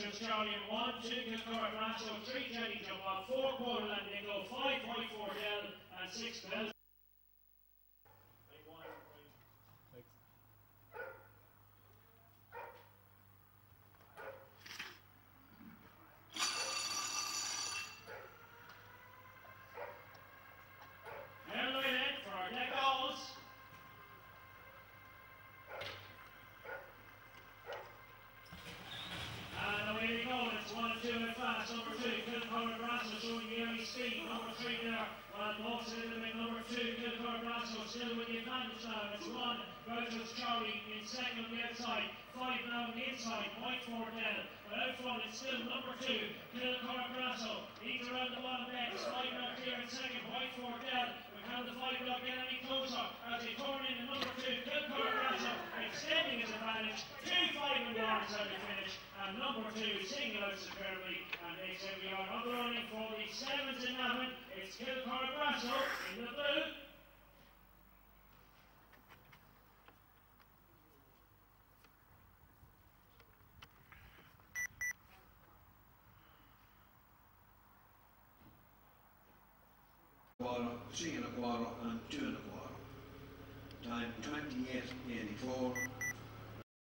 Rogers Charlie in 1, 2 Kilcormac Brasso, 3 Jenny Jump off, 4 Quarterland Nicola, 5 White Fordell, and 6 Bell. Number 2, Kilcormac Brasso showing the early speed. Number 3 there, walks a little bit. Number 2, Kilcormac Brasso still with the advantage now. It's 1, Rogers Charlie in second on the outside. 5 now on the inside, White Fordell. But out front, it's still number 2, Kilcormac Brasso. Leads around the bottom next. 5 now clear in second, White Fordell. But can the 5 not get any closer as they turn in the number 2, Kilcormac Brasso, extending his advantage. 2, 5 and 1 is how they finish. And number 2, single out superbly. And they say we are on the running for the 7th endowment. It's Kilcormac Brasso in the blue. Quarter, 3 1/4 and 2 1/4. Time 28.84.